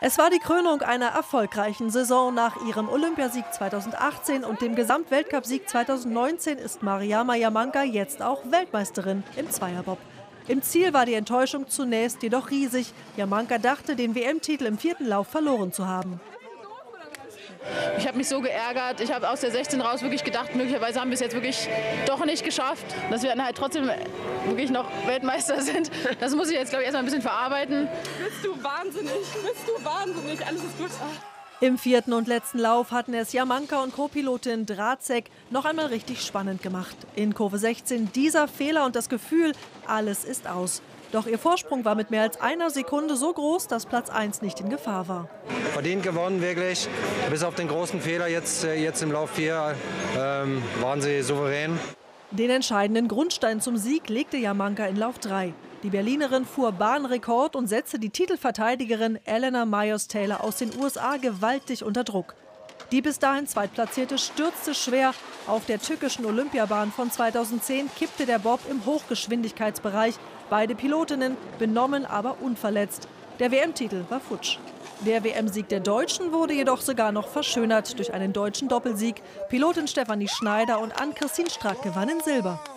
Es war die Krönung einer erfolgreichen Saison. Nach ihrem Olympiasieg 2018 und dem Gesamtweltcupsieg 2019 ist Mariama Yamanka jetzt auch Weltmeisterin im Zweierbob. Im Ziel war die Enttäuschung zunächst jedoch riesig. Yamanka dachte, den WM-Titel im vierten Lauf verloren zu haben. Ich habe mich so geärgert. Ich habe aus der 16 raus wirklich gedacht, möglicherweise haben wir es jetzt wirklich doch nicht geschafft. Dass wir dann halt trotzdem wirklich noch Weltmeister sind. Das muss ich jetzt, glaube ich, erstmal ein bisschen verarbeiten. Bist du wahnsinnig, alles ist gut. Im vierten und letzten Lauf hatten es Yamanka und Co-Pilotin Drazek noch einmal richtig spannend gemacht. In Kurve 16 dieser Fehler und das Gefühl, alles ist aus. Doch ihr Vorsprung war mit mehr als einer Sekunde so groß, dass Platz 1 nicht in Gefahr war. Verdient gewonnen, wirklich. Bis auf den großen Fehler jetzt im Lauf 4 waren sie souverän. Den entscheidenden Grundstein zum Sieg legte Yamanka in Lauf 3. Die Berlinerin fuhr Bahnrekord und setzte die Titelverteidigerin Elena Myers-Taylor aus den USA gewaltig unter Druck. Die bis dahin Zweitplatzierte stürzte schwer. Auf der tückischen Olympiabahn von 2010 kippte der Bob im Hochgeschwindigkeitsbereich. Beide Pilotinnen benommen, aber unverletzt. Der WM-Titel war futsch. Der WM-Sieg der Deutschen wurde jedoch sogar noch verschönert durch einen deutschen Doppelsieg. Pilotin Stefanie Schneider und Ann-Christine Strack gewannen Silber.